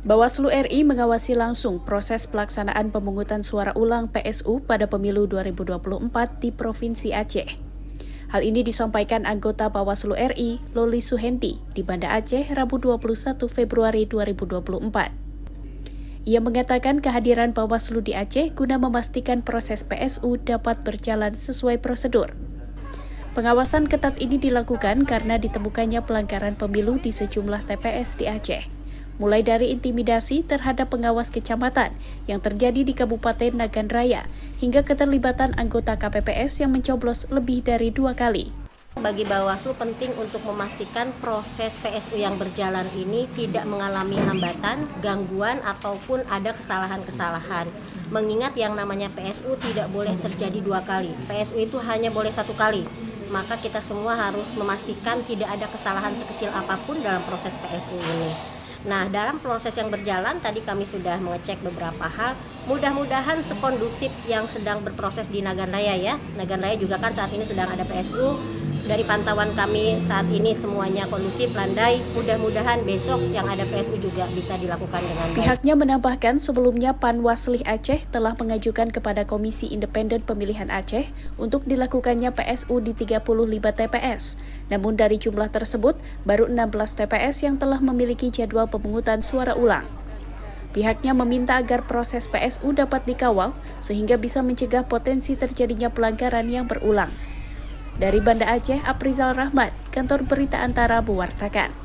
Bawaslu RI mengawasi langsung proses pelaksanaan pemungutan suara ulang PSU pada pemilu 2024 di Provinsi Aceh. Hal ini disampaikan anggota Bawaslu RI, Loli Suhenti, di Banda Aceh, Rabu 21 Februari 2024. Ia mengatakan kehadiran Bawaslu di Aceh guna memastikan proses PSU dapat berjalan sesuai prosedur. Pengawasan ketat ini dilakukan karena ditemukannya pelanggaran pemilu di sejumlah TPS di Aceh, mulai dari intimidasi terhadap pengawas kecamatan yang terjadi di Kabupaten Nagan Raya, hingga keterlibatan anggota KPPS yang mencoblos lebih dari 2 kali. Bagi Bawaslu penting untuk memastikan proses PSU yang berjalan ini tidak mengalami hambatan, gangguan, ataupun ada kesalahan-kesalahan. Mengingat yang namanya PSU tidak boleh terjadi 2 kali, PSU itu hanya boleh 1 kali. Maka kita semua harus memastikan tidak ada kesalahan sekecil apapun dalam proses PSU ini. Nah, dalam proses yang berjalan, tadi kami sudah mengecek beberapa hal. Mudah-mudahan sekondusif yang sedang berproses di Nagan Raya ya. Nagan Raya juga kan saat ini sedang ada PSU. Dari pantauan kami saat ini semuanya kondusif, landai. Mudah-mudahan besok yang ada PSU juga bisa dilakukan dengan baik. Pihaknya menambahkan sebelumnya Panwaslih Aceh telah mengajukan kepada Komisi Independen Pemilihan Aceh untuk dilakukannya PSU di 35 TPS. Namun dari jumlah tersebut, baru 16 TPS yang telah memiliki jadwal pemungutan suara ulang. Pihaknya meminta agar proses PSU dapat dikawal sehingga bisa mencegah potensi terjadinya pelanggaran yang berulang. Dari Banda Aceh, Aprizal Rahmat, Kantor Berita Antara mewartakan.